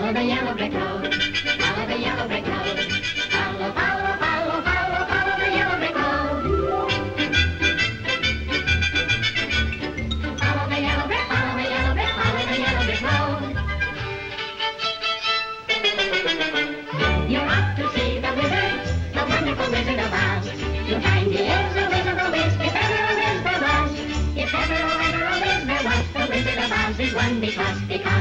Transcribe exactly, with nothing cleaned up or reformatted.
Follow the yellow brick road. Follow the yellow brick road. Follow, follow, follow, follow, follow the yellow brick road. Follow the yellow brick, follow the yellow brick, follow the yellow brick road. You're off to see the wizard, the wonderful Wizard of Oz. You'll find he is a wizard of Wiz, if ever a Wiz there was. If ever, oh, ever a Wiz there was, the Wizard of Oz is one because, because